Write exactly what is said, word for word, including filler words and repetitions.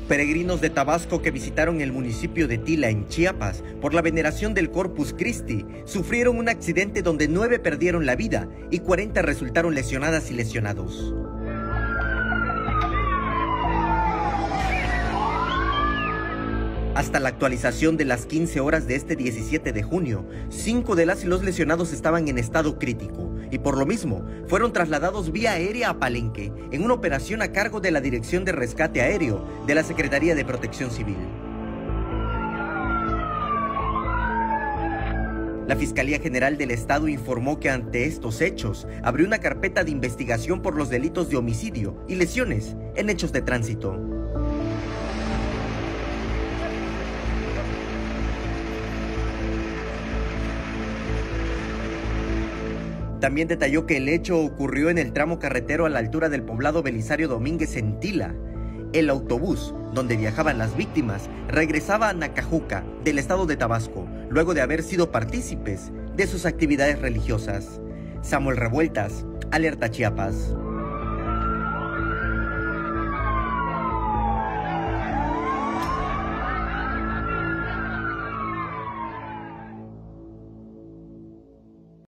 Peregrinos de Tabasco que visitaron el municipio de Tila, en Chiapas, por la veneración del Corpus Christi, sufrieron un accidente donde nueve perdieron la vida y cuarenta resultaron lesionadas y lesionados. Hasta la actualización de las quince horas de este diecisiete de junio, cinco de las y los lesionados estaban en estado crítico y por lo mismo fueron trasladados vía aérea a Palenque en una operación a cargo de la Dirección de Rescate Aéreo de la Secretaría de Protección Civil. La Fiscalía General del Estado informó que ante estos hechos abrió una carpeta de investigación por los delitos de homicidio y lesiones en hechos de tránsito. También detalló que el hecho ocurrió en el tramo carretero a la altura del poblado Belisario Domínguez en Tila. El autobús donde viajaban las víctimas regresaba a Nacajuca, del estado de Tabasco, luego de haber sido partícipes de sus actividades religiosas. Samuel Revueltas, Alerta Chiapas.